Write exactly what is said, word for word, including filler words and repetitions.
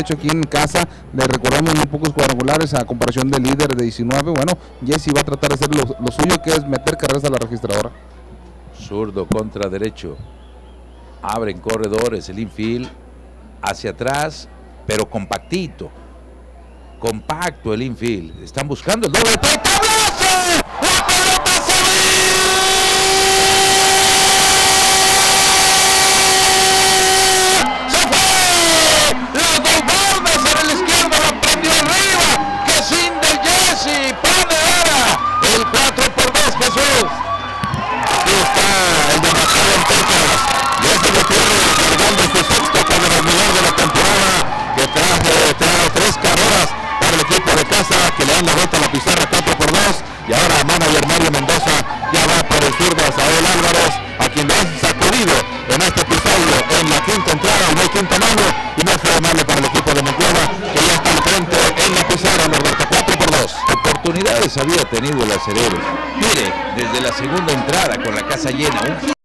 hecho aquí en casa. Le recordamos muy pocos cuadrangulares a comparación del líder de diecinueve. Bueno, Jesse va a tratar de hacer lo, lo suyo, que es meter carreras a la registradora. Zurdo contra derecho. Abren corredores, el infield hacia atrás, pero compactito. Compacto el infield. Están buscando el doble play. ¡Tablazo! ¡La pelota se va! ¡Se fue! Los dos bombas en el izquierdo la prendió arriba. ¡Que sin de Jesse! ¡Pane ahora! El cuatro por dos, Jesús. Aquí está el demasiado en Texas. Jesse Gutiérrez cargando su sexto cuadrangular de la temporada, que trae, trae tres carreras para el equipo de casa, que le dan la vuelta a la pizarra cuatro por dos. Y ahora manager Mario Mendoza ya va por el zurdo Asael Álvarez, a quien le han sacudido en este episodio en la quinta entrada, no hay quinta mano, y no fue malo para el equipo de Monclova, que ya está al frente en la pizarra, Norberto, cuatro por dos. Oportunidades había tenido el Acereros. Mire, desde la segunda entrada con la casa llena, un